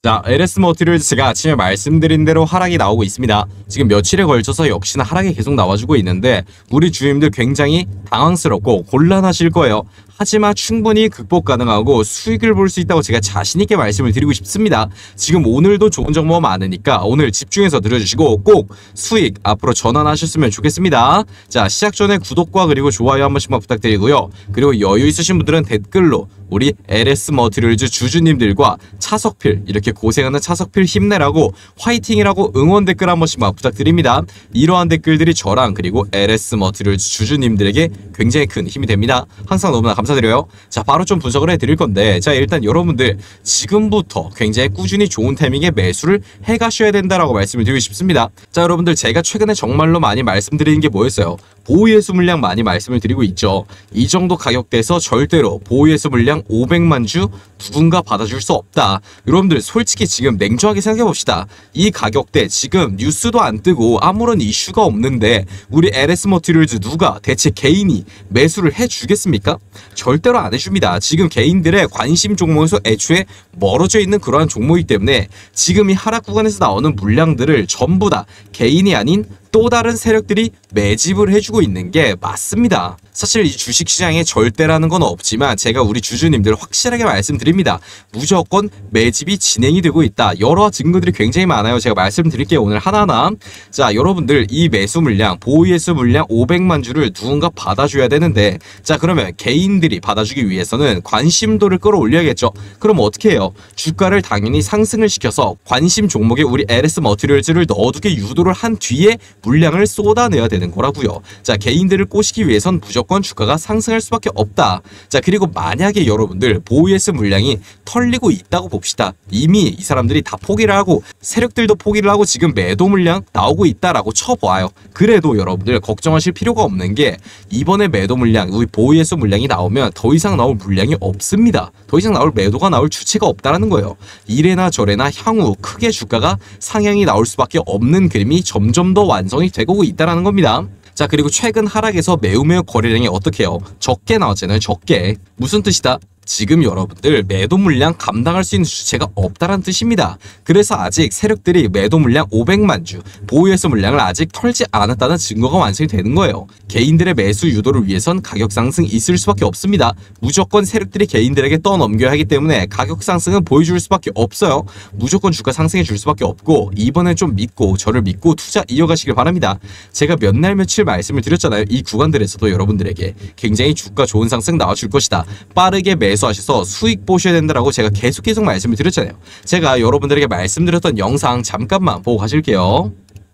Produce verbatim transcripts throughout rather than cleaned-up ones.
자, 엘에스 머티리얼즈가 아침에 말씀드린 대로 하락이 나오고 있습니다. 지금 며칠에 걸쳐서 역시나 하락이 계속 나와주고 있는데 우리 주임들 굉장히 당황스럽고 곤란하실 거예요. 하지만 충분히 극복 가능하고 수익을 볼 수 있다고 제가 자신있게 말씀을 드리고 싶습니다. 지금 오늘도 좋은 정보가 많으니까 오늘 집중해서 들어주시고 꼭 수익 앞으로 전환하셨으면 좋겠습니다. 자, 시작 전에 구독과 그리고 좋아요 한 번씩만 부탁드리고요. 그리고 여유 있으신 분들은 댓글로 우리 엘에스 머티리얼즈 주주님들과 차석필, 이렇게 고생하는 차석필 힘내라고 화이팅이라고 응원 댓글 한 번씩만 부탁드립니다. 이러한 댓글들이 저랑 그리고 엘에스 머티리얼즈 주주님들에게 굉장히 큰 힘이 됩니다. 항상 너무나 감사드려요. 자, 바로 좀 분석을 해드릴 건데, 자, 일단 여러분들 지금부터 굉장히 꾸준히 좋은 타이밍에 매수를 해가셔야 된다라고 말씀을 드리고 싶습니다. 자, 여러분들 제가 최근에 정말로 많이 말씀드리는 게 뭐였어요? 보유예수 물량 많이 말씀을 드리고 있죠. 이 정도 가격대에서 절대로 보유예수 물량 오백만 주 누군가 받아줄 수 없다. 여러분들 솔직히 지금 냉정하게 생각해봅시다. 이 가격대 지금 뉴스도 안 뜨고 아무런 이슈가 없는데 우리 엘에스 머티리얼즈 누가 대체 개인이 매수를 해주겠습니까? 절대로 안 해줍니다. 지금 개인들의 관심 종목에서 애초에 멀어져 있는 그러한 종목이기 때문에 지금 이 하락 구간에서 나오는 물량들을 전부 다 개인이 아닌 또 다른 세력들이 매집을 해주고 있는 게 맞습니다. 사실 이 주식시장에 절대라는 건 없지만 제가 우리 주주님들 확실하게 말씀드립니다. 무조건 매집이 진행이 되고 있다. 여러 증거들이 굉장히 많아요. 제가 말씀드릴게요. 오늘 하나하나. 자, 여러분들 이 매수 물량, 보유예수 물량 오백만 주를 누군가 받아줘야 되는데, 자, 그러면 개인들이 받아주기 위해서는 관심도를 끌어올려야겠죠. 그럼 어떻게 해요? 주가를 당연히 상승을 시켜서 관심 종목에 우리 엘에스 머티리얼즈를 넣어두게 유도를 한 뒤에 물량을 쏟아내야 되는 거라고요. 자, 개인들을 꼬시기 위해선 무조건 주가가 상승할 수밖에 없다. 자, 그리고 만약에 여러분들 보유예수 물량이 털리고 있다고 봅시다. 이미 이 사람들이 다 포기를 하고 세력들도 포기를 하고 지금 매도 물량 나오고 있다라고 쳐봐요. 그래도 여러분들 걱정하실 필요가 없는 게 이번에 매도 물량, 우리 보유예수 물량이 나오면 더 이상 나올 물량이 없습니다. 더 이상 나올 매도가 나올 주체가 없다라는 거예요. 이래나 저래나 향후 크게 주가가 상향이 나올 수밖에 없는 그림이 점점 더 완성이 되고 있다는 겁니다. 자, 그리고 최근 하락에서 매우 매우 거래량이 어떻게 해요? 적게 나왔잖아요. 적게. 무슨 뜻이다? 지금 여러분들 매도 물량 감당할 수 있는 주체가 없다는 뜻입니다. 그래서 아직 세력들이 매도 물량 오백만 주, 보유예수 물량을 아직 털지 않았다는 증거가 완성이 되는 거예요. 개인들의 매수 유도를 위해선 가격 상승이 있을 수밖에 없습니다. 무조건 세력들이 개인들에게 떠넘겨야 하기 때문에 가격 상승은 보여줄 수밖에 없어요. 무조건 주가 상승해 줄 수밖에 없고, 이번엔 좀 믿고 저를 믿고 투자 이어가시길 바랍니다. 제가 몇 날 며칠 말씀을 드렸잖아요. 이 구간들에서도 여러분들에게 굉장히 주가 좋은 상승 나와줄 것이다. 빠르게 매 매수하셔서 수익 보셔야 된다라고 제가 계속 계속 말씀을 드렸잖아요. 제가 여러분들에게 말씀드렸던 영상 잠깐만 보고 가실게요.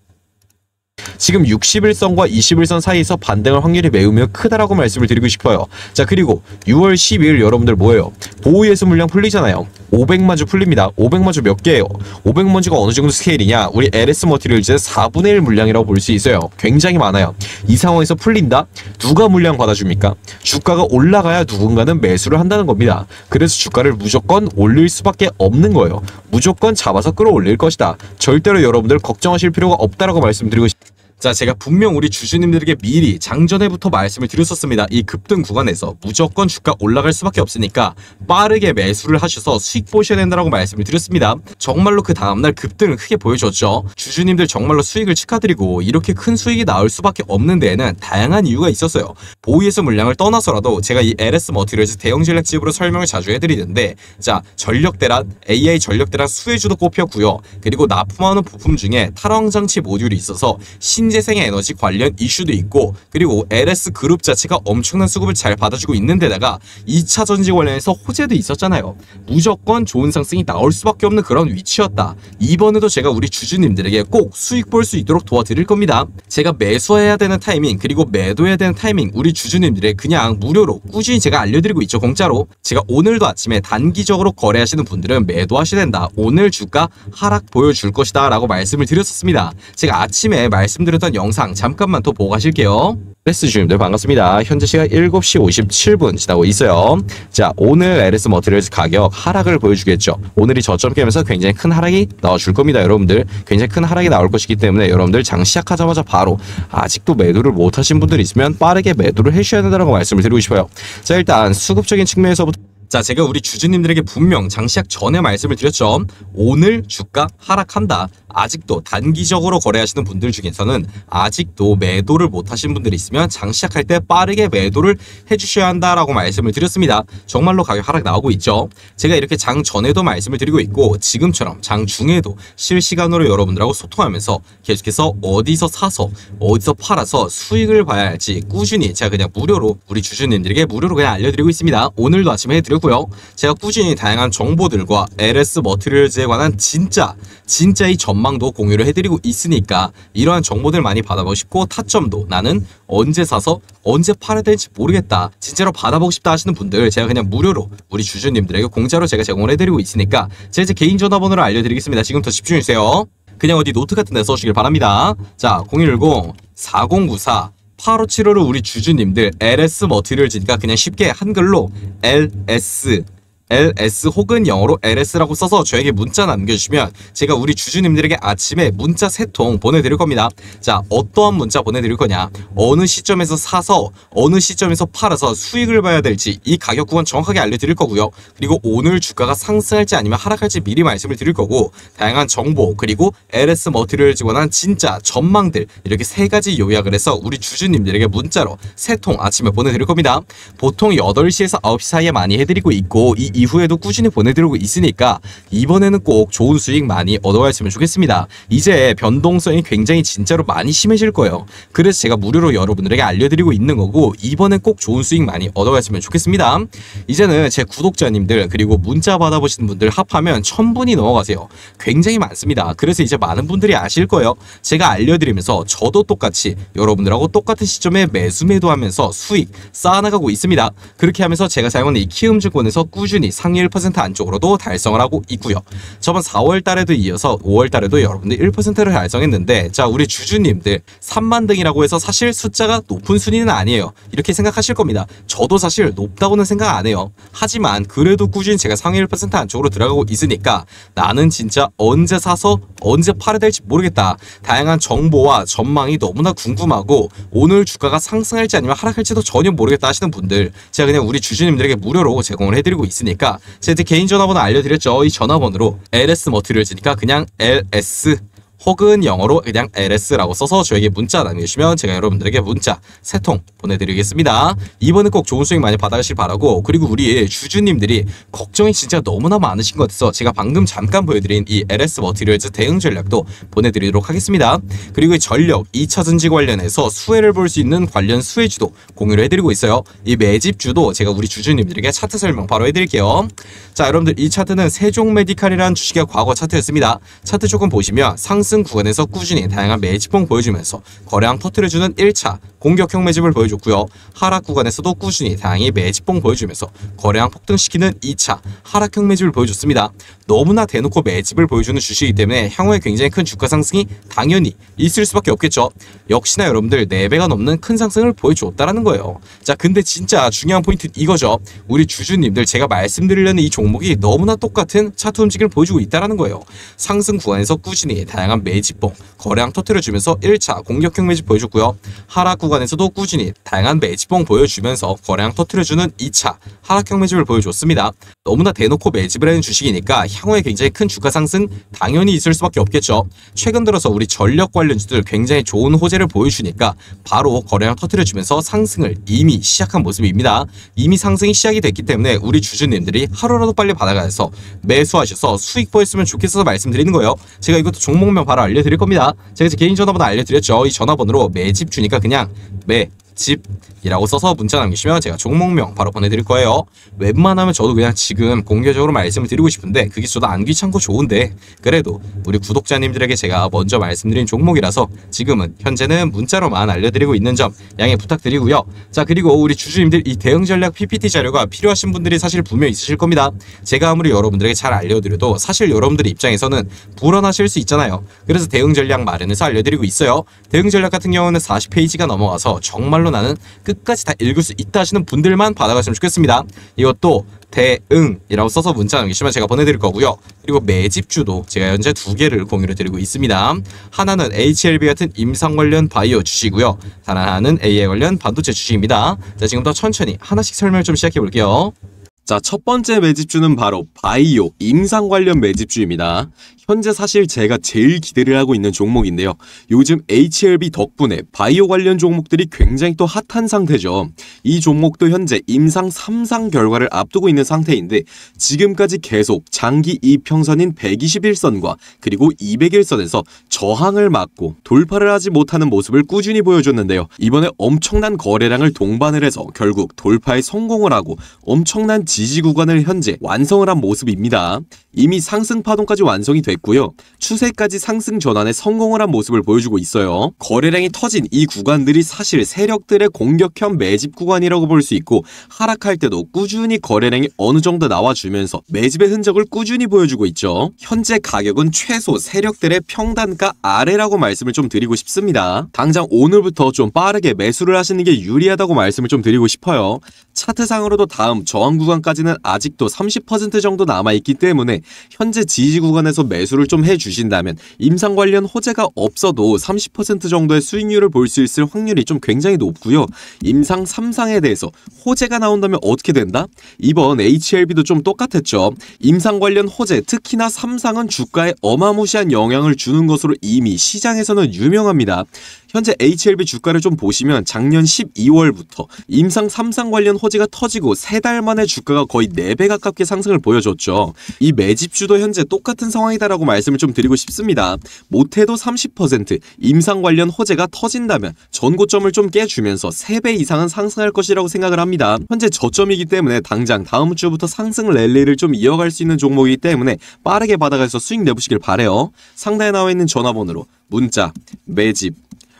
지금 육십 일선과 이십 일선 사이에서 반등할 확률이 매우 매우 크다라고 말씀을 드리고 싶어요. 자, 그리고 유월 십이일 여러분들 뭐예요? 보유예수 물량 풀리잖아요. 오백만 주 풀립니다. 오백만 주 몇 개예요? 오백만 주가 어느 정도 스케일이냐? 우리 엘에스 머티리얼즈의 사분의 일 물량이라고 볼 수 있어요. 굉장히 많아요. 이 상황에서 풀린다? 누가 물량 받아줍니까? 주가가 올라가야 누군가는 매수를 한다는 겁니다. 그래서 주가를 무조건 올릴 수밖에 없는 거예요. 무조건 잡아서 끌어올릴 것이다. 절대로 여러분들 걱정하실 필요가 없다라고 말씀드리고 싶습니다. 자, 제가 분명 우리 주주님들에게 미리 장전에부터 말씀을 드렸었습니다. 이 급등 구간에서 무조건 주가 올라갈 수밖에 없으니까 빠르게 매수를 하셔서 수익 보셔야 된다고 말씀을 드렸습니다. 정말로 그 다음날 급등을 크게 보여줬죠. 주주님들 정말로 수익을 축하드리고, 이렇게 큰 수익이 나올 수밖에 없는 데에는 다양한 이유가 있었어요. 보유예수 물량을 떠나서라도 제가 이 엘에스 머티리얼즈 대형 전략집으로 설명을 자주 해드리는데, 자, 전력대란, 에이아이 전력대란 수혜주도 꼽혔고요. 그리고 납품하는 부품 중에 탈황장치 모듈이 있어서 신 신재생 에너지 관련 이슈도 있고, 그리고 엘에스 그룹 자체가 엄청난 수급을 잘 받아주고 있는 데다가 이 차 전지 관련해서 호재도 있었잖아요. 무조건 좋은 상승이 나올 수밖에 없는 그런 위치였다. 이번에도 제가 우리 주주님들에게 꼭 수익 볼 수 있도록 도와드릴 겁니다. 제가 매수해야 되는 타이밍, 그리고 매도해야 되는 타이밍 우리 주주님들의 그냥 무료로 꾸준히 제가 알려드리고 있죠. 공짜로. 제가 오늘도 아침에 단기적으로 거래하시는 분들은 매도하셔야 된다. 오늘 주가 하락 보여줄 것이다 라고 말씀을 드렸었습니다. 제가 아침에 말씀드렸 던 영상 잠깐만 더 보고 가실게요. 엘에스 주님들 반갑습니다. 현재 시간 일곱 시 오십칠 분 지나고 있어요. 자, 오늘 엘에스 머티리얼즈 가격 하락을 보여주겠죠. 오늘이 저점 깨면서 굉장히 큰 하락이 나와줄 겁니다. 여러분들 굉장히 큰 하락이 나올 것이기 때문에 여러분들 장 시작하자마자 바로 아직도 매도를 못하신 분들이 있으면 빠르게 매도를 해주셔야 된다고 말씀을 드리고 싶어요. 자, 일단 수급적인 측면에서부터 자, 제가 우리 주주님들에게 분명 장시작 전에 말씀을 드렸죠. 오늘 주가 하락한다. 아직도 단기적으로 거래하시는 분들 중에서는 아직도 매도를 못 하신 분들이 있으면 장시작할 때 빠르게 매도를 해주셔야 한다라고 말씀을 드렸습니다. 정말로 가격 하락 나오고 있죠. 제가 이렇게 장 전에도 말씀을 드리고 있고 지금처럼 장 중에도 실시간으로 여러분들하고 소통하면서 계속해서 어디서 사서 어디서 팔아서 수익을 봐야 할지 꾸준히 제가 그냥 무료로 우리 주주님들에게 무료로 그냥 알려드리고 있습니다. 오늘도 아침에 해드렸고요. 제가 꾸준히 다양한 정보들과 엘에스 머티리얼즈에 관한 진짜 진짜의 전망도 공유를 해드리고 있으니까 이러한 정보들 많이 받아보고 싶고 타점도 나는 언제 사서 언제 팔아야 될지 모르겠다 진짜로 받아보고 싶다 하시는 분들 제가 그냥 무료로 우리 주주님들에게 공짜로 제가 제공을 해드리고 있으니까 제 제 개인 전화번호를 알려드리겠습니다. 지금부터 집중해주세요. 그냥 어디 노트 같은 데 써주시길 바랍니다. 자, 공일공 사공구사 팔오칠오를 우리 주주님들 엘에스 머티리얼즈니까 그냥 쉽게 한글로 엘에스 엘에스 혹은 영어로 엘에스라고 써서 저에게 문자 남겨주시면 제가 우리 주주님들에게 아침에 문자 세 통 보내드릴 겁니다. 자, 어떠한 문자 보내드릴 거냐, 어느 시점에서 사서 어느 시점에서 팔아서 수익을 봐야 될지 이 가격 구간 정확하게 알려드릴 거고요. 그리고 오늘 주가가 상승할지 아니면 하락할지 미리 말씀을 드릴 거고 다양한 정보 그리고 엘에스 머티리얼즈에 관한 진짜 전망들 이렇게 세 가지 요약을 해서 우리 주주님들에게 문자로 세 통 아침에 보내드릴 겁니다. 보통 여덟 시에서 아홉 시 사이에 많이 해드리고 있고 이 이후에도 꾸준히 보내드리고 있으니까 이번에는 꼭 좋은 수익 많이 얻어가셨으면 좋겠습니다. 이제 변동성이 굉장히 진짜로 많이 심해질 거예요. 그래서 제가 무료로 여러분들에게 알려드리고 있는 거고 이번엔 꼭 좋은 수익 많이 얻어가셨으면 좋겠습니다. 이제는 제 구독자님들 그리고 문자 받아보시는 분들 합하면 천 분이 넘어가세요. 굉장히 많습니다. 그래서 이제 많은 분들이 아실 거예요. 제가 알려드리면서 저도 똑같이 여러분들하고 똑같은 시점에 매수 매도하면서 수익 쌓아나가고 있습니다. 그렇게 하면서 제가 사용하는 이 키움증권에서 꾸준히 상위 일 퍼센트 안쪽으로도 달성을 하고 있고요. 저번 사월 달에도 이어서 오월 달에도 여러분들 일 퍼센트를 달성했는데 자, 우리 주주님들 삼만 등이라고 해서 사실 숫자가 높은 순위는 아니에요. 이렇게 생각하실 겁니다. 저도 사실 높다고는 생각 안 해요. 하지만 그래도 꾸준히 제가 상위 일 퍼센트 안쪽으로 들어가고 있으니까 나는 진짜 언제 사서 언제 팔아야 될지 모르겠다. 다양한 정보와 전망이 너무나 궁금하고 오늘 주가가 상승할지 아니면 하락할지도 전혀 모르겠다 하시는 분들 제가 그냥 우리 주주님들에게 무료로 제공을 해드리고 있으니까 제 개인 전화번호 알려드렸죠. 이 전화번호로 엘에스 머티리얼즈니까 그냥 엘에스 혹은 영어로 그냥 엘에스라고 써서 저에게 문자 남겨주시면 제가 여러분들에게 문자 세 통 보내드리겠습니다. 이번에 꼭 좋은 수익 많이 받아가실 바라고 그리고 우리 주주님들이 걱정이 진짜 너무나 많으신 것 같아서 제가 방금 잠깐 보여드린 이 엘에스 머티리얼즈 대응 전략도 보내드리도록 하겠습니다. 그리고 이 전력 이 차 전지 관련해서 수혜를 볼 수 있는 관련 수혜주도 공유를 해드리고 있어요. 이 매집주도 제가 우리 주주님들에게 차트 설명 바로 해드릴게요. 자, 여러분들 이 차트는 세종메디칼이라는 주식의 과거 차트였습니다. 차트 조금 보시면 상승 상승 구간에서 꾸준히 다양한 매집봉 보여주면서 거래량 터뜨려주는 일 차 공격형 매집을 보여줬고요. 하락 구간에서도 꾸준히 다양히 매집봉 보여주면서 거래량 폭등시키는 이 차 하락형 매집을 보여줬습니다. 너무나 대놓고 매집을 보여주는 주식이기 때문에 향후에 굉장히 큰 주가 상승이 당연히 있을 수밖에 없겠죠. 역시나 여러분들 네 배가 넘는 큰 상승을 보여줬다라는 거예요. 자, 근데 진짜 중요한 포인트는 이거죠. 우리 주주님들 제가 말씀드리려는 이 종목이 너무나 똑같은 차트 움직임을 보여주고 있다는 거예요. 상승 구간에서 꾸준히 다양한 매집봉 거래량 터뜨려주면서 일 차 공격형 매집 보여줬고요. 하락 구간에서도 꾸준히 다양한 매집봉 보여주면서 거래량 터뜨려주는 이 차 하락형 매집을 보여줬습니다. 너무나 대놓고 매집을 하는 주식이니까 향후에 굉장히 큰 주가 상승 당연히 있을 수밖에 없겠죠. 최근 들어서 우리 전력 관련주들 굉장히 좋은 호재를 보여주니까 바로 거래량 터뜨려주면서 상승을 이미 시작한 모습입니다. 이미 상승이 시작이 됐기 때문에 우리 주주님들이 하루라도 빨리 받아가서 매수하셔서 수익 보였으면 좋겠어서 말씀드리는 거예요. 제가 이것도 종목명 바로 알려드릴 겁니다. 제가 제 개인 전화번호 알려드렸죠. 이 전화번호로 매집 주니까 그냥 매 집이라고 써서 문자 남기시면 제가 종목명 바로 보내드릴 거예요. 웬만하면 저도 그냥 지금 공개적으로 말씀을 드리고 싶은데 그게 저도 안 귀찮고 좋은데 그래도 우리 구독자님들에게 제가 먼저 말씀드린 종목이라서 지금은 현재는 문자로만 알려드리고 있는 점 양해 부탁드리고요. 자, 그리고 우리 주주님들 이 대응 전략 피피티 자료가 필요하신 분들이 사실 분명 있으실 겁니다. 제가 아무리 여러분들에게 잘 알려드려도 사실 여러분들의 입장에서는 불안하실 수 있잖아요. 그래서 대응 전략 마련해서 알려드리고 있어요. 대응 전략 같은 경우는 사십 페이지가 넘어가서 정말로 나는 끝까지 다 읽을 수 있다 하시는 분들만 받아가시면 좋겠습니다. 이것도 대응이라고 써서 문자 남기시면 제가 보내드릴 거고요. 그리고 매집주도 제가 현재 두 개를 공유를 드리고 있습니다. 하나는 에이치엘비 같은 임상 관련 바이오 주식이고요. 다른 하나는 에이아이 관련 반도체 주식입니다. 자, 지금부터 천천히 하나씩 설명을 좀 시작해 볼게요. 자, 첫 번째 매집주는 바로 바이오, 임상 관련 매집주입니다. 현재 사실 제가 제일 기대를 하고 있는 종목인데요. 요즘 에이치엘비 덕분에 바이오 관련 종목들이 굉장히 또 핫한 상태죠. 이 종목도 현재 임상 삼 상 결과를 앞두고 있는 상태인데 지금까지 계속 장기 이평선인 백이십일 선과 그리고 이백일 선에서 저항을 맞고 돌파를 하지 못하는 모습을 꾸준히 보여줬는데요. 이번에 엄청난 거래량을 동반을 해서 결국 돌파에 성공을 하고 엄청난 지지 구간을 현재 완성을 한 모습입니다. 이미 상승 파동까지 완성이 됐고요. 추세까지 상승 전환에 성공을 한 모습을 보여주고 있어요. 거래량이 터진 이 구간들이 사실 세력들의 공격형 매집 구간이라고 볼 수 있고 하락할 때도 꾸준히 거래량이 어느 정도 나와주면서 매집의 흔적을 꾸준히 보여주고 있죠. 현재 가격은 최소 세력들의 평단가 아래라고 말씀을 좀 드리고 싶습니다. 당장 오늘부터 좀 빠르게 매수를 하시는 게 유리하다고 말씀을 좀 드리고 싶어요. 차트상으로도 다음 저항 구간까지는 아직도 삼십 퍼센트 정도 남아있기 때문에 현재 지지 구간에서 매수를 좀 해주신다면 임상 관련 호재가 없어도 삼십 퍼센트 정도의 수익률을 볼 수 있을 확률이 좀 굉장히 높고요. 임상 삼 상에 대해서 호재가 나온다면 어떻게 된다? 이번 에이치엘비도 좀 똑같았죠. 임상 관련 호재, 특히나 삼 상은 주가에 어마무시한 영향을 주는 것으로 이미 시장에서는 유명합니다. 현재 에이치엘비 주가를 좀 보시면 작년 십이월부터 임상 삼 상 관련 호재가 터지고 세 달 만에 주가가 거의 네 배 가깝게 상승을 보여줬죠. 이 매집주도 현재 똑같은 상황이다라고 말씀을 좀 드리고 싶습니다. 못해도 삼십 퍼센트 임상 관련 호재가 터진다면 전고점을 좀 깨주면서 세 배 이상은 상승할 것이라고 생각을 합니다. 현재 저점이기 때문에 당장 다음 주부터 상승 랠리를 좀 이어갈 수 있는 종목이기 때문에 빠르게 받아가서 수익 내보시길 바래요. 상단에 나와 있는 전화번호로 문자, 매집,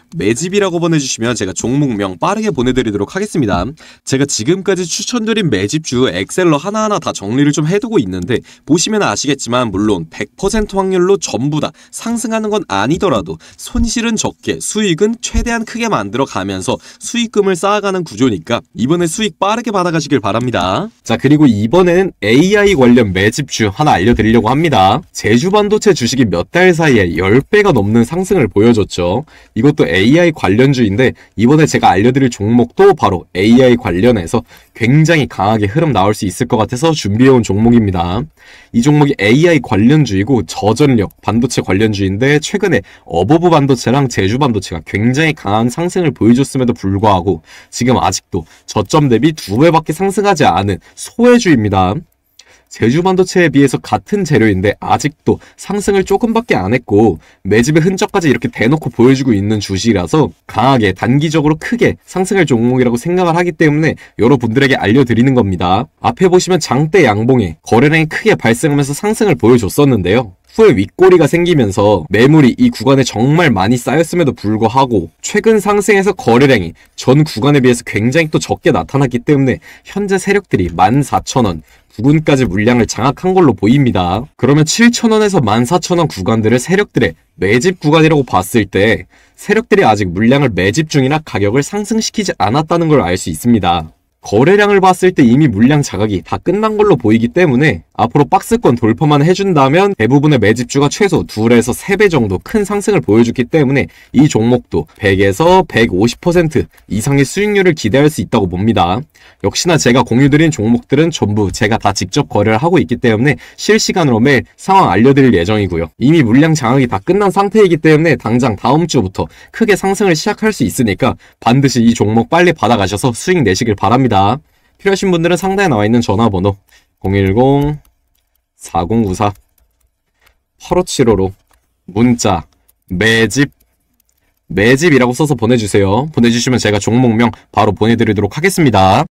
매집이라고 보내주시면 제가 종목명 빠르게 보내드리도록 하겠습니다. 제가 지금까지 추천드린 매집주 엑셀러 하나하나 다 정리를 좀 해두고 있는데 보시면 아시겠지만 물론 백 퍼센트 확률로 전부 다 상승하는 건 아니더라도 손실은 적게 수익은 최대한 크게 만들어 가면서 수익금을 쌓아가는 구조니까 이번에 수익 빠르게 받아가시길 바랍니다. 자, 그리고 이번에는 에이아이 관련 매집주 하나 알려드리려고 합니다. 제주반도체 주식이 몇 달 사이에 십 배가 넘는 상승을 보여줬죠. 이것도 에이아이 관련주인데 이번에 제가 알려드릴 종목도 바로 에이아이 관련해서 굉장히 강하게 흐름 나올 수 있을 것 같아서 준비해온 종목입니다. 이 종목이 에이아이 관련주이고 저전력 반도체 관련주인데 최근에 어버브 반도체랑 제주 반도체가 굉장히 강한 상승을 보여줬음에도 불구하고 지금 아직도 저점 대비 두 배밖에 상승하지 않은 소외주입니다. 제주 반도체에 비해서 같은 재료인데 아직도 상승을 조금밖에 안 했고 매집의 흔적까지 이렇게 대놓고 보여주고 있는 주식이라서 강하게 단기적으로 크게 상승할 종목이라고 생각을 하기 때문에 여러분들에게 알려드리는 겁니다. 앞에 보시면 장대 양봉에 거래량이 크게 발생하면서 상승을 보여줬었는데요. 후에 윗꼬리가 생기면서 매물이 이 구간에 정말 많이 쌓였음에도 불구하고 최근 상승에서 거래량이 전 구간에 비해서 굉장히 또 적게 나타났기 때문에 현재 세력들이 만 사천 원 부근까지 물량을 장악한 걸로 보입니다. 그러면 칠천 원에서 만 사천 원 구간들을 세력들의 매집 구간이라고 봤을 때 세력들이 아직 물량을 매집 중이나 가격을 상승시키지 않았다는 걸 알 수 있습니다. 거래량을 봤을 때 이미 물량 자각이 다 끝난 걸로 보이기 때문에 앞으로 박스권 돌파만 해준다면 대부분의 매집주가 최소 둘에서 세 배 정도 큰 상승을 보여줬기 때문에 이 종목도 백에서 백오십 퍼센트 이상의 수익률을 기대할 수 있다고 봅니다. 역시나 제가 공유드린 종목들은 전부 제가 다 직접 거래를 하고 있기 때문에 실시간으로 매일 상황 알려드릴 예정이고요. 이미 물량 장악이 다 끝난 상태이기 때문에 당장 다음 주부터 크게 상승을 시작할 수 있으니까 반드시 이 종목 빨리 받아가셔서 수익 내시길 바랍니다. 필요하신 분들은 상단에 나와 있는 전화번호 공일공 사공구사 팔오칠오로 문자 매집 매집이라고 써서 보내주세요. 보내주시면 제가 종목명 바로 보내드리도록 하겠습니다.